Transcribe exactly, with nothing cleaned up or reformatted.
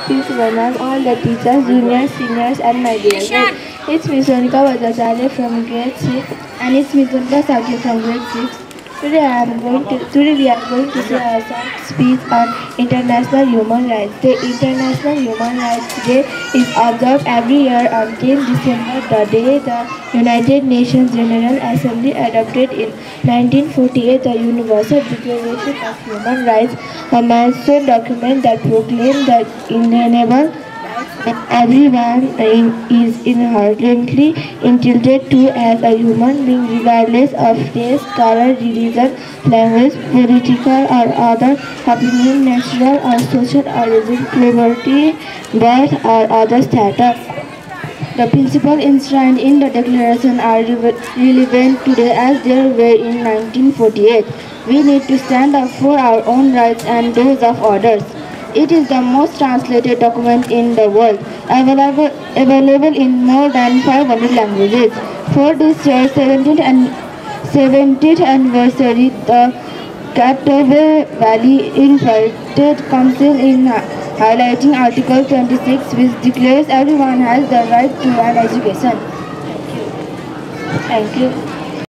Please welcome all the teachers, juniors, seniors, and my dear friends. It's Miss Sonika Vajacharya from grade six, and it's Miss Sonika Sakya from grade six. Today I am going to today we are going to say a short speech on International Human Rights Day. International Human Rights Day is observed every year on tenth December, the day the United Nations General Assembly adopted in nineteen forty-eight the Universal Declaration of Human Rights, a milestone document that proclaimed the inalienable everyone is inherently entitled to as a human being regardless of race, color, religion, language, political or other opinion, natural or social origin, poverty, birth or other status. The principles enshrined in the Declaration are relevant today as they were in nineteen forty-eight. We need to stand up for our own rights and those of others. It is the most translated document in the world, available, available in more than five hundred languages. For this year's seventieth, and seventieth anniversary, the Catawba Valley invited Council in highlighting Article twenty-six, which declares everyone has the right to an education. Thank you. Thank you.